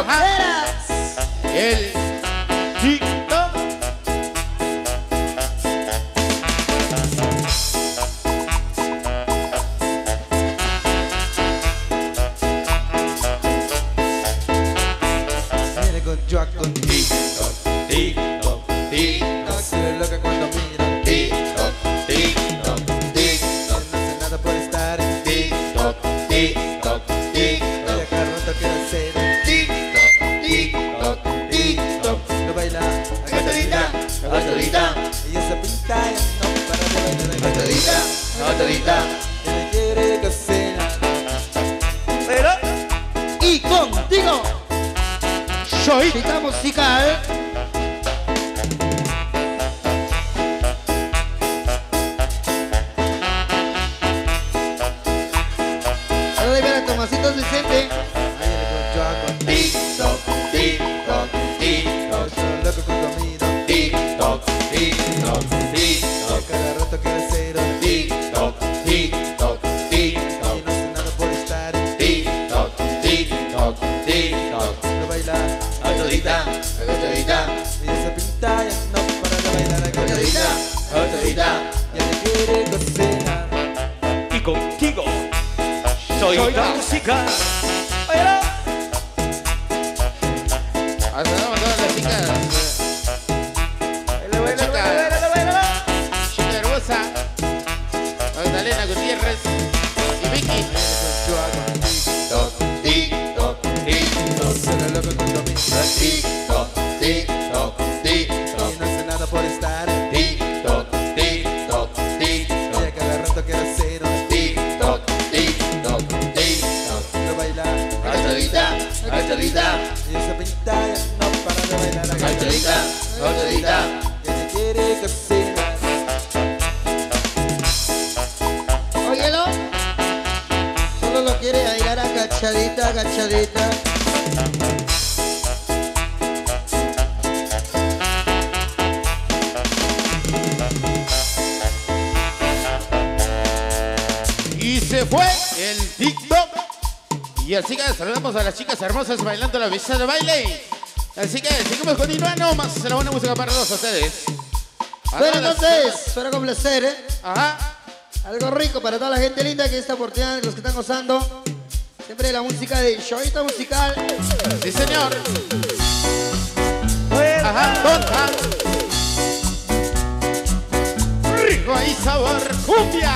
Ajá. El TikTok. Viene con Joaquín con TikTok, TikTok, TikTok. Se loca cuando mira TikTok, TikTok, TikTok. No hace nada por estar en TikTok, TikTok, TikTok. Y acá rato quiere hacer TikTok, TikTok, TikTok. No baila agachadita, agachadita. Ella se pinta y no para de bailar agachadita, agachadita. Ella quiere cocinar. Pero Y contigo, soy cita musical. Ahora libera Tomasito Vicente. Viene con Joaquín TikTok, TikTok, TikTok. Se loca cuando mira TikTok, TikTok, TikTok. Cada rato quiere hacer TikTok, TikTok, TikTok. Y no hace nada por estar en TikTok, TikTok, TikTok. No baila agachadita, agachadita. Ella se pinta y no para de bailar agachadita, agachadita. Y ella quiere cocinar. y contigo. Soy la música. Pero Hasta vamos todas las chicas. baila, baila, baila, baila, baila. Chica hermosa. Magdalena Gutiérrez y Vicky. Joaquín TikTok, TikTok, TikTok. Se la loca cuando mira TikTok, TikTok, TikTok. Y no hace nada por estar en TikTok, TikTok, TikTok. Ella cada rato quiere hacer TikTok, TikTok, TikTok. No baila agachadita, agachadita. Ella se pinta y no para de bailar agachadita, agachadita. Ella quiere cocinar. Óyelo. Solo lo quiere bailar agachadita, agachadita. Y se fue el TikTok. Y así que saludamos a las chicas hermosas bailando la pista de baile. Así que seguimos continuando más la buena música para todos ustedes. Bueno, entonces, para complacer, Ajá. algo rico para toda la gente linda que esta oportunidad, los que están gozando. Siempre la música de Showita Musical. Sí, señor. Ajá, tonta. Rico y sabor cumbia.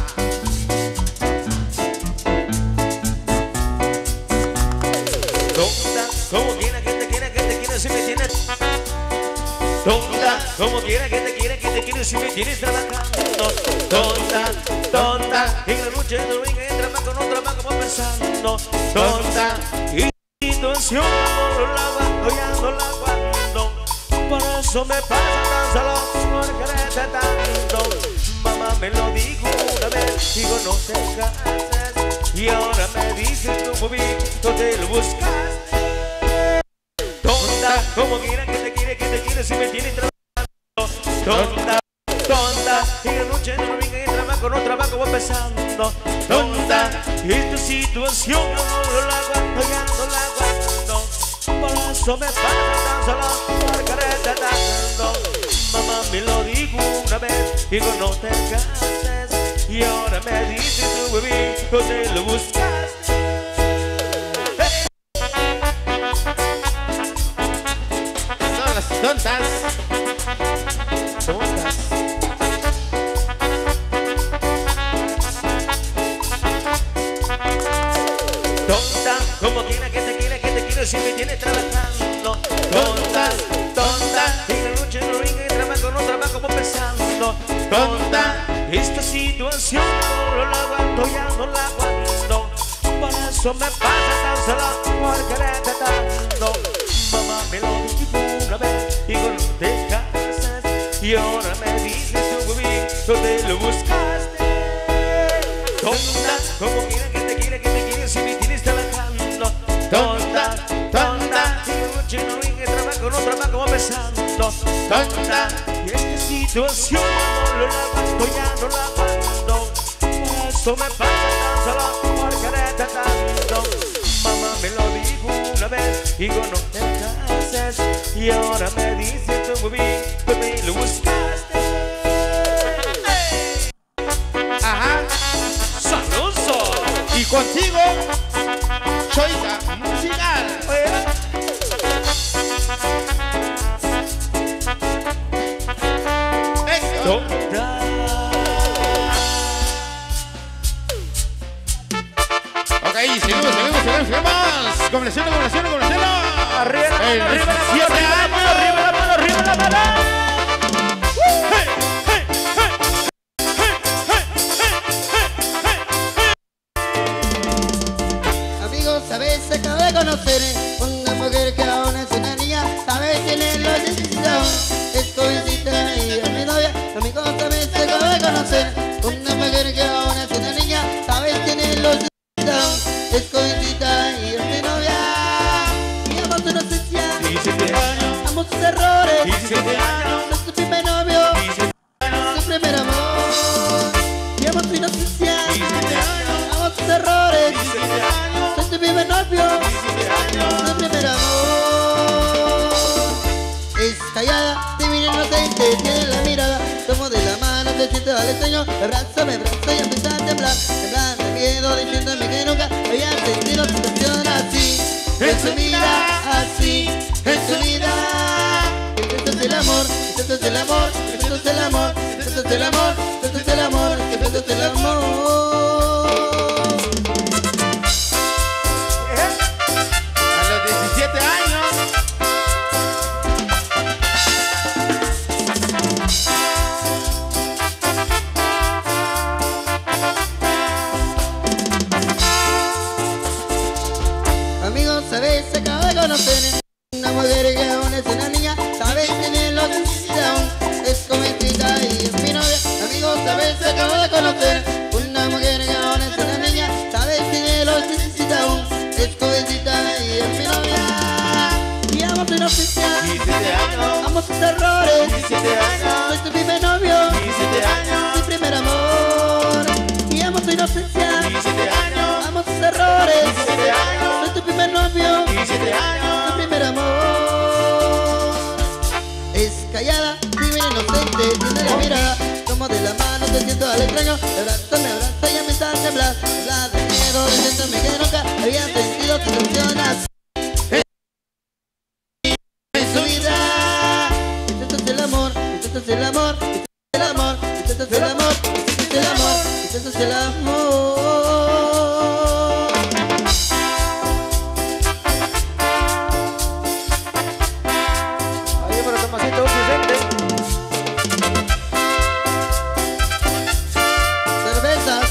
Tonta, como quiera que te quiera, si me tienes. Tonta, como quiera que te quiera, si me tienes trabajando. Tonta, tonta, en la noche no venga y trabajo, no trabajo pensando. Tonta, y situación no la aguanto, ya no la aguanto. Por eso me pasa tan solo por quererte tanto. Mamá me lo dijo una vez, digo no te cases. Y ahora me dices como vi, tú te lo buscaste. Tonta, como quiera que te quiera, si me tienes trabajando. Tonta, tonta, en la noche no venga y trabajo, no trabajo, voy pensando. Tonta, esta situación no la aguanto, ya no la aguanto. Por eso me pasa tan solo por quererte tanto. Mamá me lo dijo una vez, digo no te cases. Y ahora me dices tú, bebé, tú te lo buscaste. Todas las tontas. Tontas. Tonta, como quiera que te quiera, si me tienes trabajando. Tonta, tonta, en la noche no venga y trabajo, no trabajo, voy pensando. Tonta, esta situación no la aguanto, ya no la aguanto. Por eso me pasa tan solo por quererte tanto. Mamá me lo dijo una vez, digo no te cases. Y ahora me dices tú, bebé, tú te lo buscaste. Tonta, como quiera que te quiera, si me tienes trabajando. Tonta, tonta, en la noche no venga y trabajo, no trabajo, voy pensando. Tonta, y esta situación no la aguanto, ya no la aguanto. Por eso me pasa tan solo por quererte tanto. Mamá me lo dijo una vez, y no te casas. Y ahora me dices tú muy bien que me lo buscaste. Ajá. ¡Saluso! Y contigo, Choita Musical. Eso. Ok, seguimos. Combinación. Arriba la mano, arriba la mano, 7 arriba la mano, arriba la mano, arriba la mano. Amigos, sabes, se acaba de conocer una mujer que aún es una niña. Sabes, tiene los 16 aún, es jovencita y es mi novia. Amigos, sabes, se acaba de conocer una mujer que aún es una niña. Sabes, tiene los 16 aún, es jovencita y es mi novia. Y amo su inocencia, 17 años, amo sus errores, 17 años, es su primer novio, 17 su primer amor. Y amo su inocencia, 17 años, amo sus errores, 17 años, soy tu primer novio, 17 años. su primer amor. Es callada, divina, inocente, tiene la mirada. Tomo de la mano, te siento al extraño. Me abrazo y empieza a temblar. Temblar de miedo, diciéndome que nunca había sentido situación así. En su vida, así, en su vida. Esto es el amor, esto es el amor, esto es el amor, esto es el amor, esto es el amor, esto es el amor. A los 17 años. Amigos, sabes, se acaba de conocer una mujer que aún es una niña. Sabes, tiene los 16 aún, es jovencita y es mi novia. Amigos, sabes, se acaba de conocer una mujer que aún es una niña. Sabes, tiene los 16 aún, es jovencita y es mi novia. Y amo su inocencia, 17 años, amo sus errores, 17 años, soy tu primer novio, 17 años, mi primer amor. Y amo su inocencia, 17 años, amo sus errores, 17 años, soy tu primer novio, 17 tu años. primer amor. Es callada, divina, inocente, tiene la mirada. Tomo de la mano, te siento al extraño. Me abraza y empieza a temblar. Temblar de miedo, diciéndome que nunca había sentido situación así. En su vida, esto es el amor, esto es el amor, esto es el amor, esto es el amor, esto es el amor, esto es el amor. Ahí por el Tomasito, un presente. Cervezas.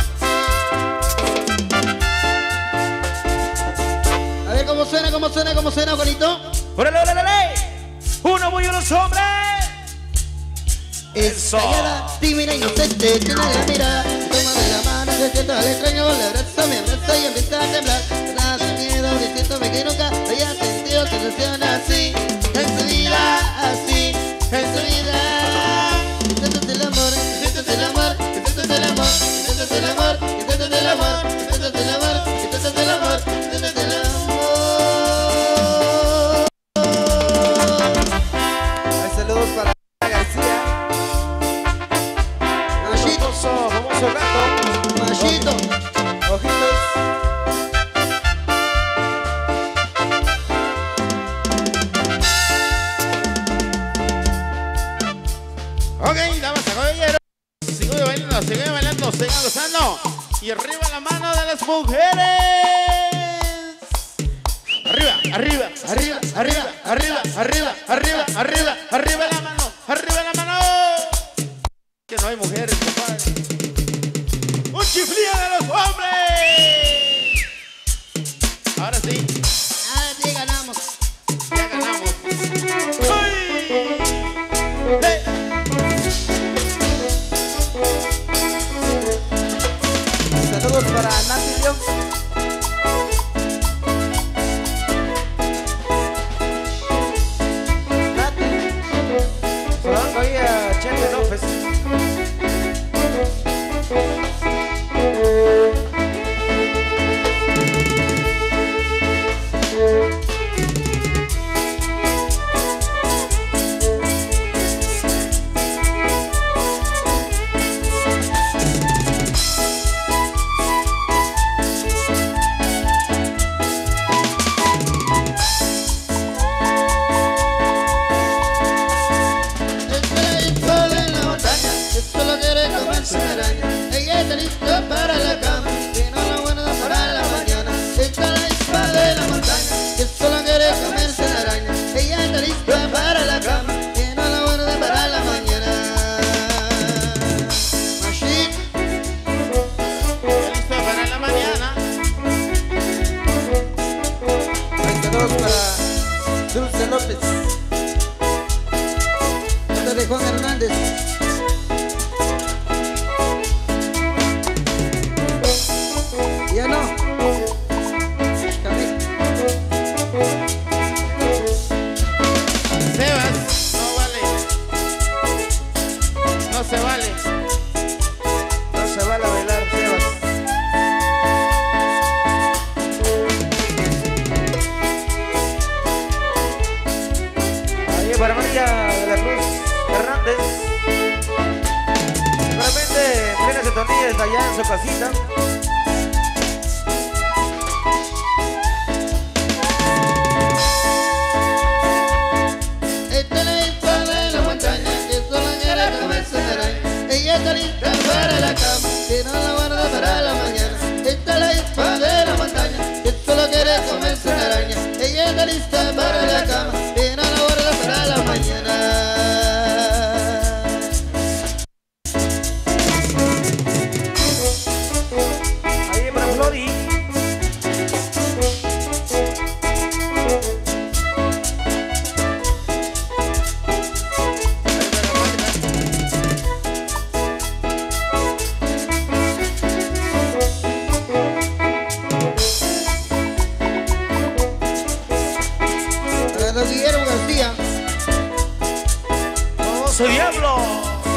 A ver cómo suena, bonito. ¡Órale, órale, órale! ¡Uno muy unos hombres! Es Eso. callada, divina, inocente, tiene la mirada. Toma de la mano, te siento al extraño. Le abrazo, me abraza y empieza a temblar. Nada de miedo, diciéndome que nunca había sentido sensación así. En su vida, así, en su vida. Esto es el amor, esto es el amor, esto es el amor, esto es el amor, esto es el amor, esto es el amor, esto es el amor, esto es el amor. Hay saludos para García. Machito, Famoso gato. machito. Ojitos. Ok, damas y caballeros. Sigue bailando, sigue gozando. Y arriba la mano de las mujeres. Arriba, arriba, arriba, arriba, arriba, arriba, arriba, arriba, arriba la mano, arriba la mano. Que no hay mujeres, compadre. Un chiflío de los hombres. Ahora sí, Ah, sí, ganamos. ya ganamos. ¡Ay! ¡Hey! Saludos para Nati León. Nati. Saludando ahí a Chente López. allá en su casita. Esta es la hija de la montaña que solo quiere comerse araña. Ella está lista para la cama, que no la guarda para la mañana. Esta es la hija de la montaña que solo quiere comerse araña. Ella está lista para la cama, que no la guarda para la mañana. Ahí para Flori. Para don Guillermo García. ¡Vamos, diablo!